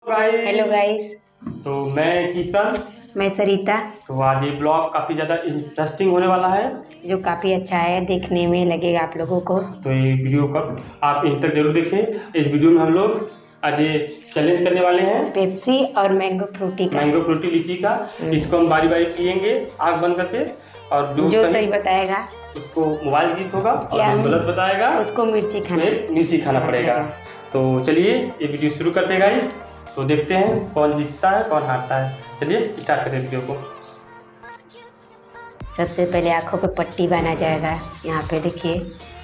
Hello guys. तो मैं किशन, मैं सरिता। तो आज ये ब्लॉग काफ़ी ज़्यादा इंटरेस्टिंग होने वाला है, जो काफ़ी अच्छा है, देखने में लगेगा आप लोगों को। तो ये वीडियो का आप इन तक जरूर देखें। इस वीडियो में हम लोग आज ये चैलेंज करने वाले हैं पेप्सी और मैंगो फ्रूटी का। मैंगो फ्रूटी लीची का। इसको हम बारी बारी पियेंगे आँख बंद करके, और जो सही बताएगा उसको मोबाइल जीत होगा, और जो गलत बताएगा उसको मिर्ची खाना पड़ेगा। तो चलिए ये वीडियो शुरू करते हैं गाइस। तो देखते हैं कौन जीतता है कौन हारता है। चलिए स्टार्ट करते हैं वीडियो को। सबसे पहले आँखों पे पट्टी बांधा जाएगा। यहाँ पे देखिए।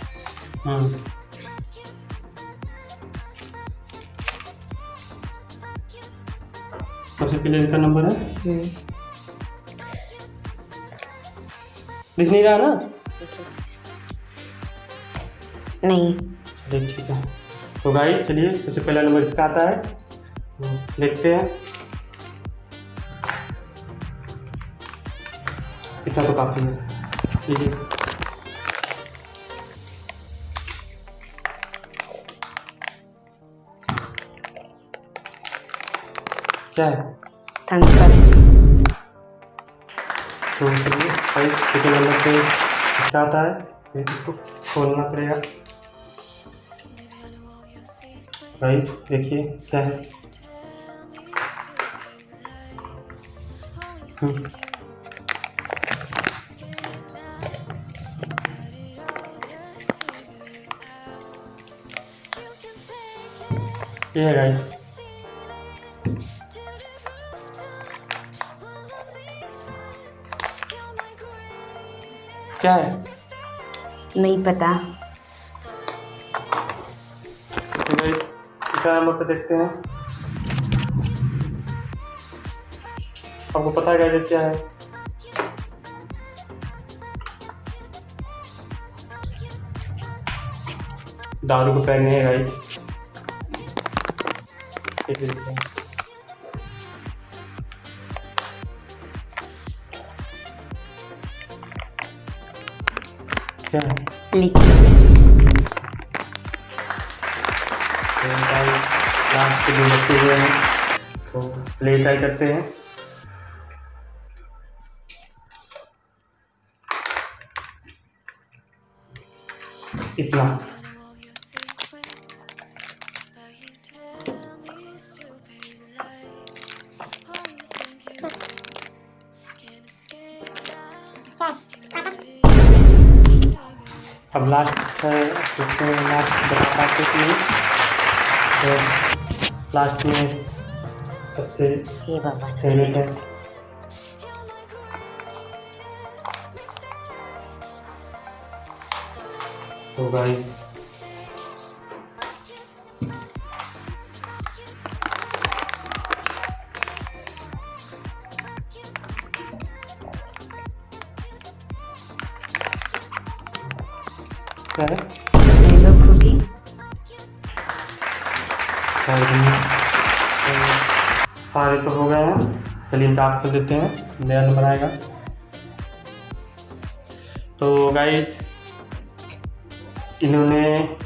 सबसे पहले इनका नंबर है, लिख नहीं रहा ना? नहीं। ठीक है। तो गाइस चलिए सबसे पहला नंबर इसका आता है, तो देखते हैं। इतना तो काफी है। लीजिए। क्या है? Thums Up. तो चलिए गाइस सेकंड नंबर पे इसका आता है, फिर इसको खोलना पड़ेगा। गाइस देखिए क्या है। ये है गाइस। क्या है? नहीं पता। तो गाइस इसका नंबर पे देखते हैं। आपको पता है गाइस क्या है? दारू को पैक नहीं है गाइस। क्या है? लीची। लास्ट के 2 बच्चे हुए हैं, तो प्ले ट्राई करते हैं। इतना अब लास्ट है, लास्ट बता पाते कि नहीं। तो लास्ट में सबसे फेवरेट है। तो गाइस क्या है? Mango Frooti. सारे तो हो गए हैं। चलिए डार्क कर देते हैं, नया नंबर आएगा। तो गाइस इन्होंने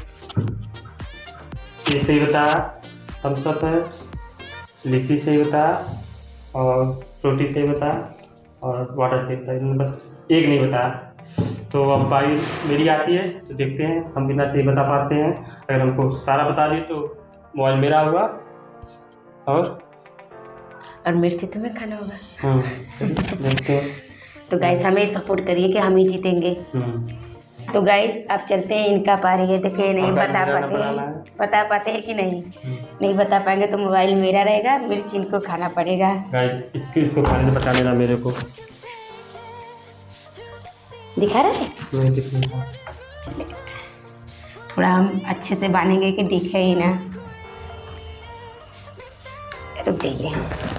ये सही बताया, थम्स अप है, लीची सही बताया, और फ्रूटी सही बताया, और वाटर सही बताया। इन्होंने बस एक नहीं बताया। तो अब बारी मेरी आती है, तो देखते हैं हम कितना सही बता पाते हैं। अगर हमको सारा बता दिए तो मोबाइल मेरा हुआ, और मिर्ची तुम्हें खाना होगा। देखते हैं। तो गाइस हमें सपोर्ट करिए कि हम ही जीतेंगे। तो गाइस अब चलते हैं, इनका पारी है। देखिए नहीं बता पाते हैं कि नहीं बता पाएंगे तो मोबाइल मेरा रहेगा, मिर्च इनको खाना पड़ेगा। गाइस इसको खाने से बता देना मेरे को। दिखा रहा है? चलिए थोड़ा हम अच्छे से बांधेंगे कि दिखे ही ना। रुक जाइए,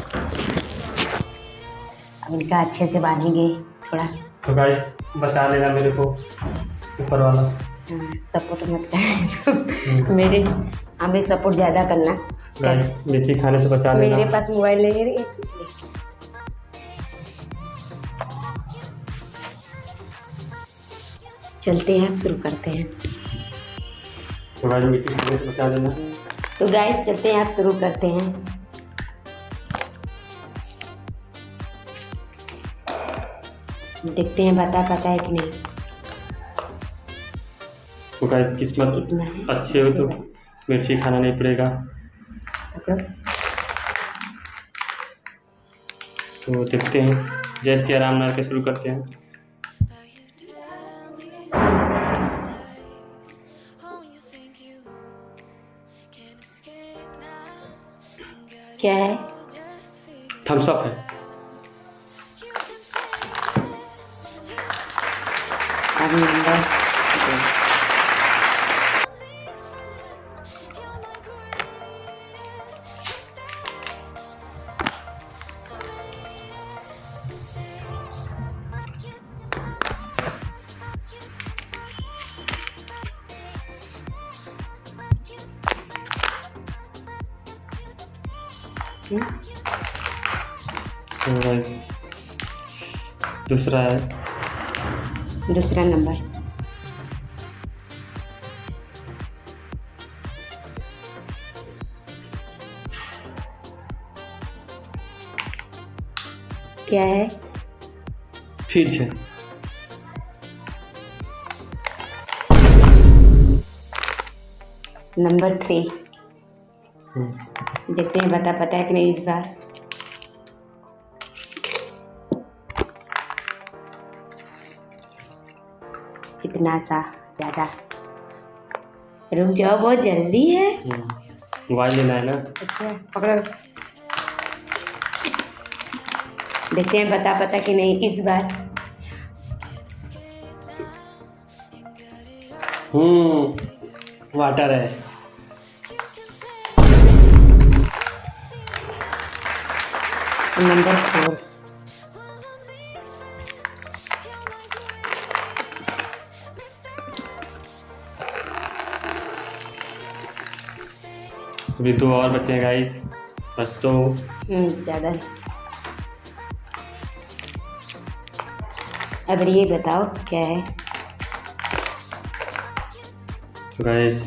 अब इनका अच्छे से बांधेंगे थोड़ा। तो गाइस बता देना मेरे को ऊपर वाला। सपोर्ट मत करना मेरे, हमें सपोर्ट ज़्यादा करना। लीची खाने से बचा लेना। मेरे पास मोबाइल नहीं है इसलिए। चलते हैं, शुरू करते हैं। तो गाइस मीटिंग में बता देना। तो गाइस चलते हैं, आप शुरू करते हैं। देखते हैं बता पाता है कि नहीं। तो गाइस किस्मत इतना है। अच्छी हो तो मिर्ची खाना नहीं पड़ेगा। तो देखते हैं, जय सिया राम नाम के शुरू करते हैं। क्या है? थम्स अप है। अब नंबर तो गाइस दूसरा है, दूसरा नंबर क्या है? फ्रिज है। नंबर 3। देखते हैं बता पाता है कि नहीं इस बार। इतना सा ज़्यादा रुक जाओ, बहुत जल्दी है। मोबाइल लेना है ना। अच्छा पकड़ो। देखते हैं बता पाता कि नहीं इस बार। वाटर है। नंबर 4। अभी 2 और बचे हैं गाइस, बस तो ज़्यादा है। अब ये बताओ क्या है? तो गाइस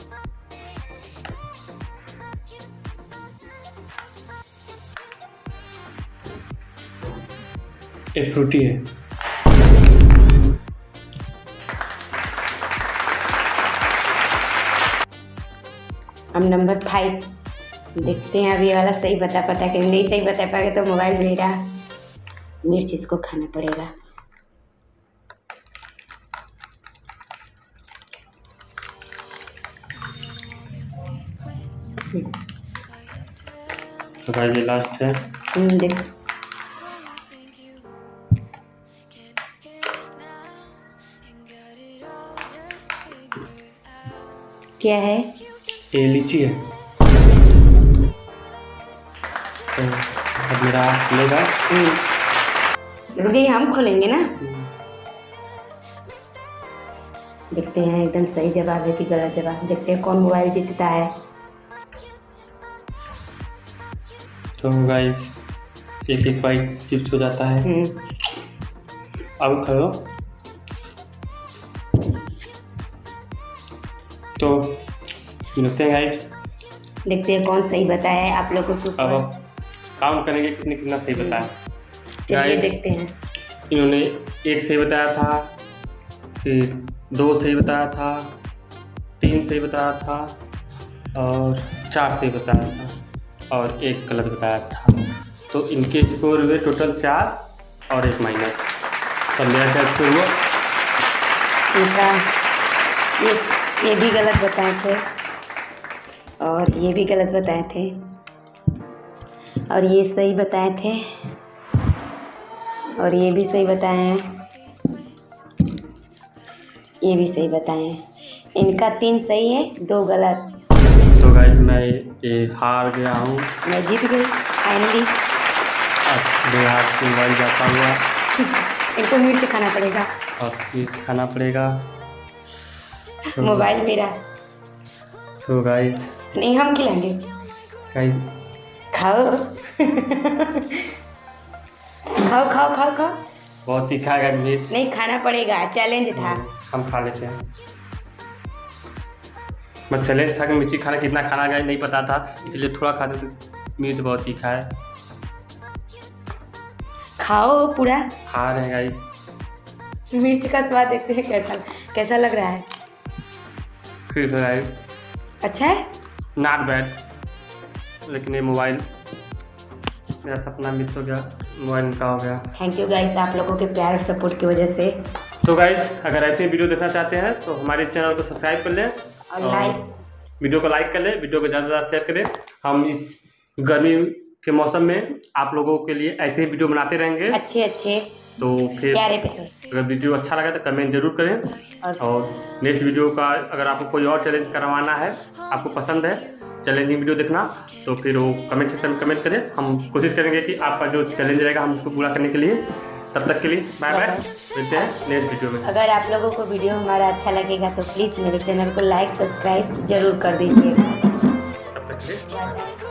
एक फ्रूटी है। अब नंबर 5। देखते हैं अभी वाला सही बता पाता कि नहीं। सही बता पाएगा तो मोबाइल मेरा, मिर्च इसको खाना पड़ेगा। तो गाइस ये लास्ट है। देख क्या है? ये लीची है। तो अब मेरा खुलेगा। रुकिए हम खोलेंगे ना। देखते हैं एकदम सही जवाब है कि गलत जवाब। देखते हैं कौन मोबाइल जीतता है। तो गाइस एक बाइट चिप्स हो जाता है। अब खड़ो। तो मिलते हैं गाइस। देखते हैं कौन सही बताया है आप लोगों को। अब काउंट करेंगे कितने कितना सही बताया। चलिए देखते हैं। इन्होंने 1 सही बताया था, फिर 2 सही बताया था, 3 सही बताया था और 4 सही बताया था और 1 गलत बताया था। तो इनके स्कोर हुए टोटल 4 और 1 माइनस। तो मेरा क्या स्कोर हुआ? इनका ये भी गलत बताए थे और ये भी गलत बताए थे और ये सही बताए थे और ये भी सही बताए हैं, ये भी सही बताए हैं। इनका 3 सही है, 2 गलत। तो गाइस मैं ये हार गया हूँ। मैं जीत गई फाइनली। अब 2 हाथ से मोबाइल जाता हुआ। इनको मिर्च खाना पड़ेगा और मिर्च खाना पड़ेगा। तो मोबाइल मेरा। तो गाइस नहीं हम खिलाएंगे। गाइस खाओ खाओ खाओ खाओ खाओ। बहुत तीखा है मिर्च। नहीं खाना पड़ेगा, चैलेंज था। हम खा लेते हैं। मैं चैलेंज था कि मिर्ची खाना कितना खाना गया नहीं पता था, इसलिए थोड़ा खाते थे। मिर्च बहुत तीखा है। खाओ पूरा। खा रहे हैं गाइस। मिर्च का स्वाद देखते हैं कैसा लग रहा है। अच्छा है, नॉट बैड। लेकिन ये मोबाइल मेरा सपना मिस हो गया, मोबाइल का हो गया। थैंक यू गाइस, आप लोगों के प्यार और सपोर्ट की वजह से। तो गाइस अगर ऐसे वीडियो देखना चाहते हैं तो हमारे इस चैनल को सब्सक्राइब कर लें और वीडियो को लाइक कर लें, वीडियो को ज़्यादा से ज़्यादा शेयर करें। हम इस गर्मी के मौसम में आप लोगों के लिए ऐसे ही वीडियो बनाते रहेंगे अच्छे। तो फिर प्यारे अगर वीडियो अच्छा लगा तो कमेंट जरूर करें। और नेक्स्ट वीडियो का अगर आपको कोई और चैलेंज करवाना है, आपको पसंद है चैलेंजिंग वीडियो देखना, तो फिर वो कमेंट सेक्शन में कमेंट करें। हम कोशिश करेंगे कि आपका जो चैलेंज रहेगा हम उसको पूरा करने के लिए। तब तक के लिए बाय बाय, मिलते हैं नेक्स्ट वीडियो में। अगर आप लोगों को वीडियो हमारा अच्छा लगेगा तो प्लीज़ मेरे चैनल को लाइक सब्सक्राइब जरूर कर दीजिएगा। तब तक के लिए।